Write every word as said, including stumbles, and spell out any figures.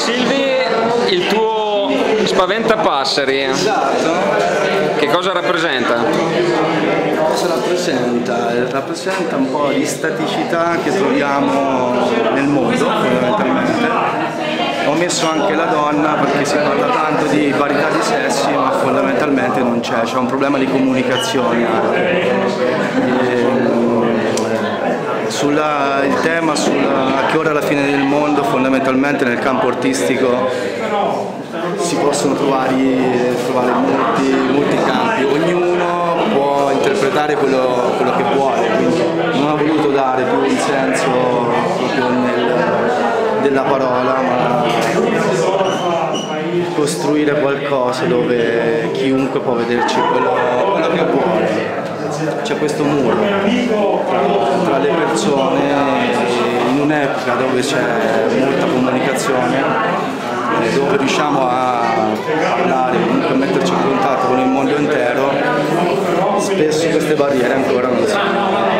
Silvi, il tuo spaventapasseri, che cosa rappresenta? Cosa rappresenta? Rappresenta un po' di staticità che troviamo nel mondo, fondamentalmente. Ho messo anche la donna perché si parla tanto di parità di sessi, ma fondamentalmente non c'è, c'è un problema di comunicazione anche. Sulla, il tema sulla, a che ora è la fine del mondo, fondamentalmente nel campo artistico si possono trovare, trovare molti, molti campi, ognuno può interpretare quello, quello che vuole, quindi non ho voluto dare più un senso proprio nel, della parola, ma costruire qualcosa dove chiunque può vederci quello, quello che vuole. C'è questo muro tra, tra le persone in un'epoca dove c'è molta comunicazione, dove riusciamo a parlare, comunque a metterci in contatto con il mondo intero, spesso queste barriere ancora non si